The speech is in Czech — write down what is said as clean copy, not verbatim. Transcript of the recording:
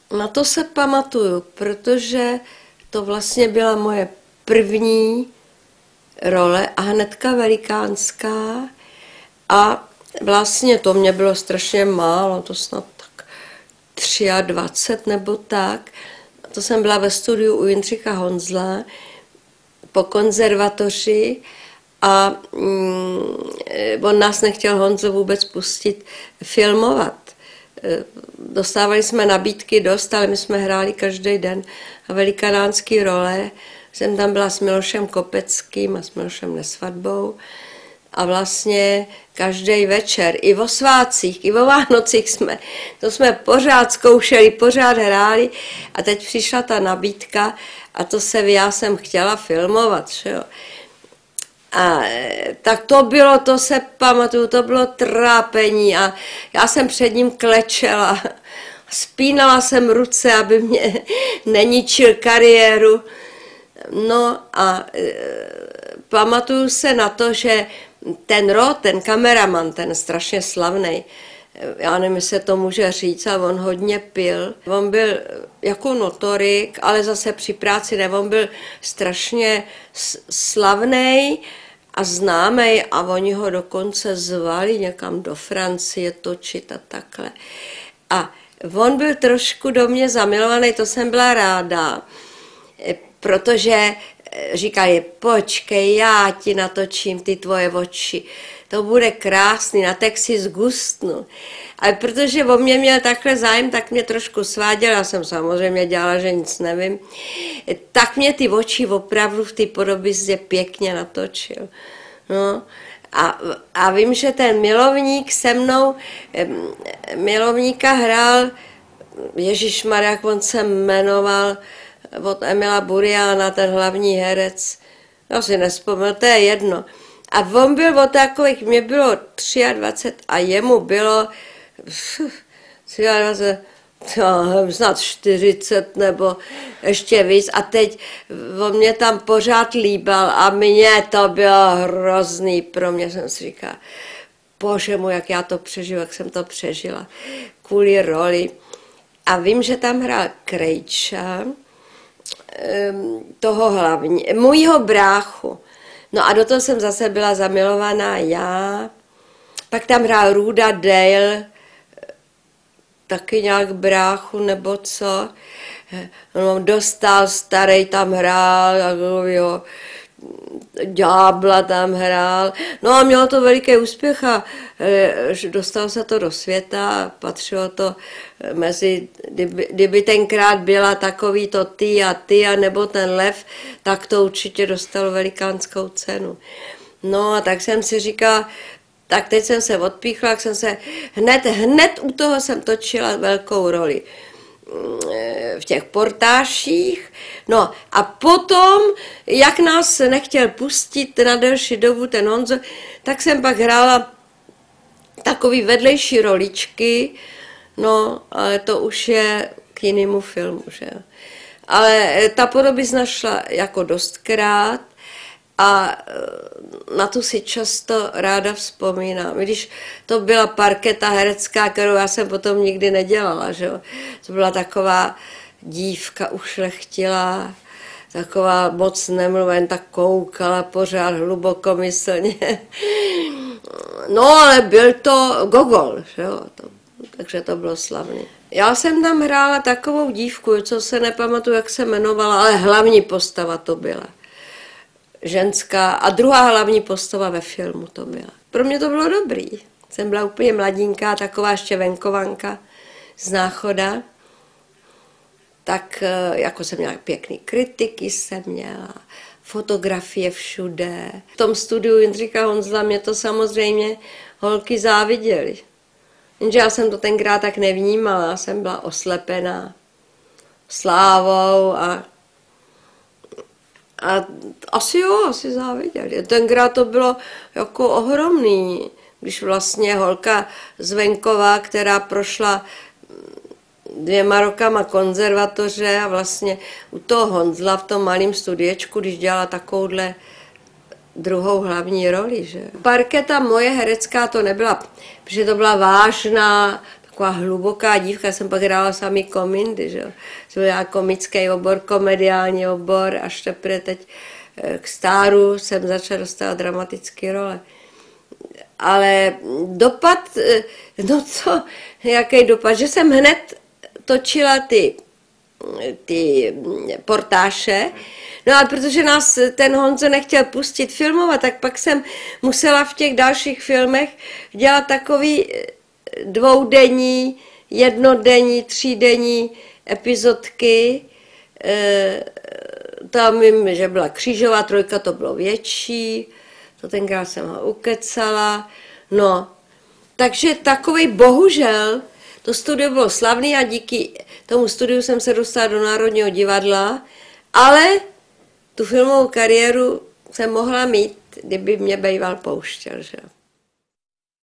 Na to se pamatuju, protože to vlastně byla moje první role a hnedka velikánská a vlastně to mě bylo strašně málo, to snad tak 23 nebo tak. To jsem byla ve studiu u Jindřicha Honzla po konzervatoři a on nás nechtěl Honzl vůbec pustit filmovat. Dostávali jsme nabídky dost, ale my jsme hráli každý den a velikánské role. Jsem tam byla s Milošem Kopeckým a s Milošem Nesvadbou a vlastně každý večer, i o svátcích, i o Vánocích jsme pořád zkoušeli, pořád hráli a teď přišla ta nabídka a já jsem chtěla filmovat, že jo. A tak to se pamatuju, to bylo trápení a já jsem před ním klečela, spínala jsem ruce, aby mě neničil kariéru. No a pamatuju se na to, že ten kameraman, ten strašně slavný, já nevím, jestli se to může říct, ale on hodně pil. On byl jako notorik, ale zase při práci ne, on byl strašně slavný a známý a oni ho dokonce zvali někam do Francie točit a takhle. A on byl trošku do mě zamilovaný, to jsem byla ráda, protože říkali, počkej, já ti natočím ty tvoje oči, to bude krásný, na tak si zgustnu. Ale protože o mě měl takhle zájem, tak mě trošku sváděl, já jsem samozřejmě dělala, že nic nevím, tak mě ty oči opravdu v té podobě pěkně natočil. No. A vím, že ten milovník se mnou, milovníka hrál, ježišmarja, jak on se jmenoval, od Emila Buriana, ten hlavní herec, já si nevzpomněl, to je jedno. A on byl od takových, mě bylo 23 a jemu bylo 23, snad 40 nebo ještě víc. A teď on mě tam pořád líbal a mně to bylo hrozný. Pro mě jsem si říkala, bože můj, jak já to přežiju, jak jsem to přežila kvůli roli. A vím, že tam hrál Krejča, toho hlavní, můjho bráchu. No a do toho jsem zase byla zamilovaná já. Pak tam hrál Rúda Dale, taky nějak bráchu nebo co. No, Dostál starý tam hrál, takovýho ďábla tam hrál. No a mělo to veliký úspěch a dostalo se to do světa, patřilo to mezi, kdyby tenkrát byla takový to ty a nebo ten lev, tak to určitě dostalo velikánskou cenu. No a tak jsem si říkala, tak teď jsem se odpíchla, tak jsem se hned u toho jsem točila velkou roli v těch portáších. No a potom, jak nás nechtěl pustit na delší dobu ten Honzo, tak jsem pak hrála takový vedlejší roličky, no ale to už je k jinému filmu, že jo. Ale ta podobizna šla jako dostkrát a na tu si často ráda vzpomínám. Když to byla parketa herecká, kterou já jsem potom nikdy nedělala, že jo. To byla taková dívka ušlechtilá, taková moc nemluvila, jen tak koukala pořád hlubokomyslně. No ale byl to Gogol, že jo. Takže to bylo slavný. Já jsem tam hrála takovou dívku, co se nepamatuju, jak se jmenovala, ale hlavní postava to byla. Ženská a druhá hlavní postava ve filmu to byla. Pro mě to bylo dobrý. Jsem byla úplně mladinká, taková ještě venkovanka z Náchoda. Tak jako jsem měla pěkný kritiky, jsem měla fotografie všude. V tom studiu Jindřicha Honzla mě to samozřejmě holky záviděly. Jenže já jsem to tenkrát tak nevnímala, já jsem byla oslepená slávou a asi záviděli. Tenkrát to bylo jako ohromný, když vlastně holka z venkova, která prošla 2 rokama konzervatoře a vlastně u toho Honzla v tom malém studiečku, když dělala takovouhle druhou hlavní roli, že. Parketa moje herecká to nebyla, protože to byla vážná, taková hluboká dívka, já jsem pak hrála samý komindy, že jo. Jsem dělala komický obor, komediální obor, až teprve teď k stáru jsem začala dostávat dramatické role. Ale dopad, no co, jaký dopad, že jsem hned točila ty portáše, no a protože nás ten Honzo nechtěl pustit filmovat, tak pak jsem musela v těch dalších filmech dělat takový dvoudenní, jednodenní, třídenní epizodky. Tam vím, že byla křížová trojka, to bylo větší, to tenkrát jsem ho ukecala. No, takže takový bohužel, to studio bylo slavný a díky tomu studiu jsem se dostala do Národního divadla, ale tu filmovou kariéru jsem mohla mít, kdyby mě býval pouštěl, že?